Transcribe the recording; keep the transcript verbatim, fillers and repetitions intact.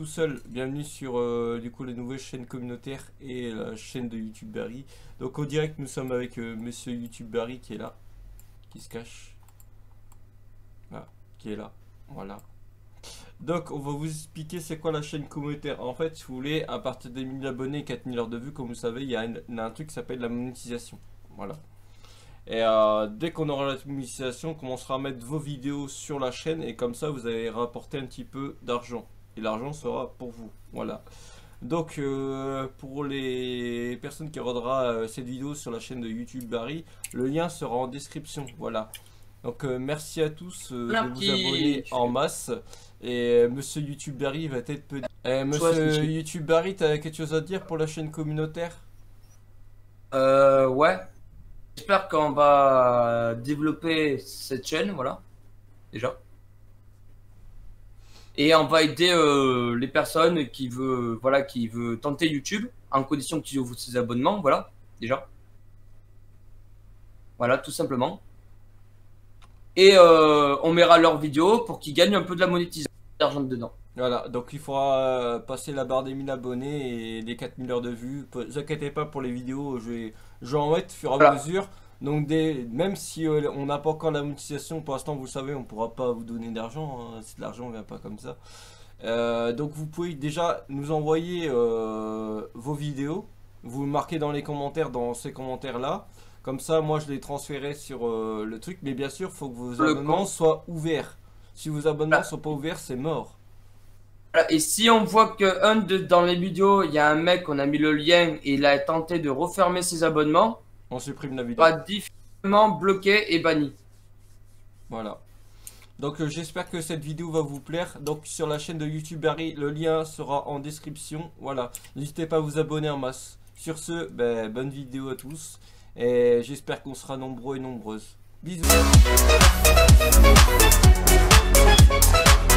seul. Bienvenue sur euh, du coup les nouvelles chaînes communautaires et la chaîne de YouTube Barry. Donc au direct nous sommes avec euh, monsieur YouTube Barry qui est là, qui se cache. Ah, qui est là, voilà. Donc on va vous expliquer c'est quoi la chaîne communautaire. En fait si vous voulez, à partir des mille abonnés, quatre mille heures de vues, comme vous savez, il y a un, un truc qui s'appelle la monétisation. Voilà. Et euh, dès qu'on aura la monétisation, on commencera à mettre vos vidéos sur la chaîne et comme ça vous allez rapporter un petit peu d'argent. Et l'argent sera pour vous. Voilà. Donc euh, pour les personnes qui regardera euh, cette vidéo sur la chaîne de YouTube Barry, le lien sera en description. Voilà. Donc euh, merci à tous euh, de vous abonner en masse. Et euh, monsieur YouTube Barry va être petit. Eh, monsieur YouTube Barry, tu as quelque chose à dire pour la chaîne communautaire? Euh ouais. J'espère qu'on va développer cette chaîne, voilà, déjà. Et on va aider euh, les personnes qui veulent, voilà, qui veulent tenter YouTube, en condition qu'ils ouvrent ses abonnements, voilà, déjà. Voilà, tout simplement. Et euh, on mettra leurs vidéos pour qu'ils gagnent un peu de la monétisation d'argent dedans. Voilà, donc il faudra passer la barre des mille abonnés et des quatre mille heures de vues. Ne vous inquiétez pas pour les vidéos, je vais, je vais en mettre au fur et à voilà. mesure. Donc des, même si euh, on n'a pas encore la monétisation, pour l'instant vous le savez, on ne pourra pas vous donner d'argent, hein, si de l'argent ne vient pas comme ça. Euh, donc vous pouvez déjà nous envoyer euh, vos vidéos, vous le marquez dans les commentaires, dans ces commentaires là. Comme ça moi je les transférerai sur euh, le truc, mais bien sûr il faut que vos le abonnements compte. soient ouverts. Si vos abonnements ne sont pas ouverts, c'est mort. Et si on voit que un de, dans les vidéos, il y a un mec, on a mis le lien et il a tenté de refermer ses abonnements, on supprime la vidéo. Pas difficilement bloqué et banni. Voilà. Donc euh, j'espère que cette vidéo va vous plaire. Donc sur la chaîne de YouTube Barry, le lien sera en description. Voilà. N'hésitez pas à vous abonner en masse. Sur ce, ben, bonne vidéo à tous. Et j'espère qu'on sera nombreux et nombreuses. Bisous.